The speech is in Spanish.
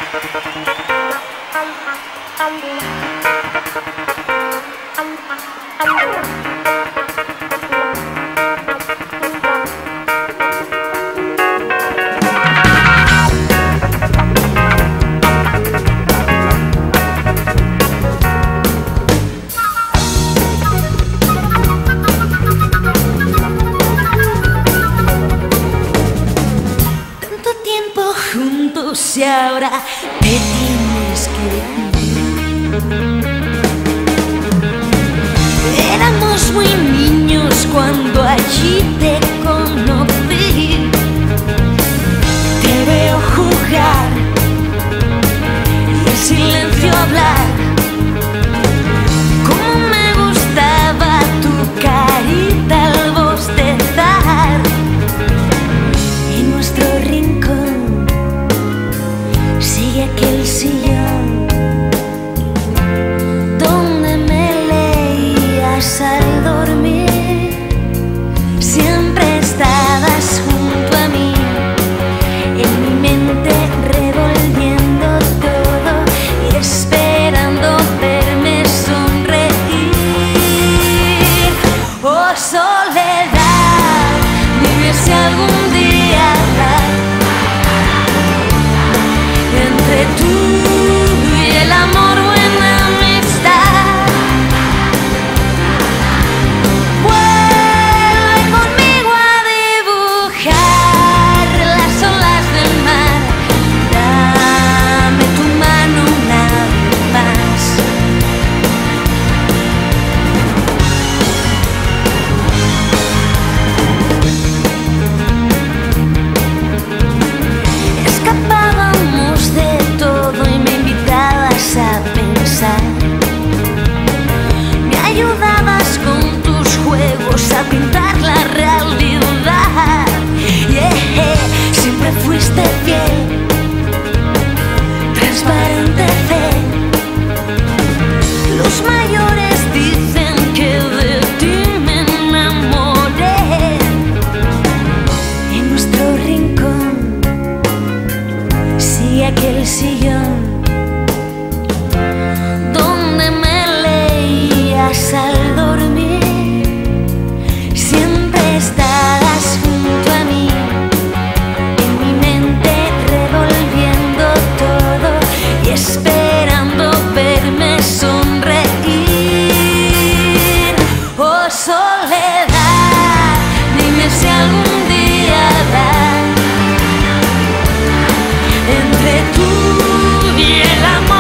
juntos y ahora te tienes que ir. Éramos muy niños cuando allí te conocí. Te veo jugar y el silencio hablar. Cómo me gustaba tu carita al bostezar. En nuestro rincón sigue aquel sillón donde me leías al dormir. Siempre estabas junto a mí, en mi mente revolviendo todo y esperando verme sonreír. Oh soledad, dime si algún día habrá entre tú y el amor buena amistad. Vuelve conmigo a dibujar las olas del mar. Dame tu mano una vez más. Escapábamos de todo y me invitabas a pensar. Me ayudabas con tus juegos a pintar la realidad. Yeah, siempre fuiste fiel, transparente fe. Los mayores dicen que de ti me enamoré. En nuestro rincón sigue aquel sillón donde me leías al dormir. Siempre estabas junto a mí, en mi mente revolviendo todo y esperando verme sonreír. Oh soledad, dime si algún día habrá entre tú y el amor.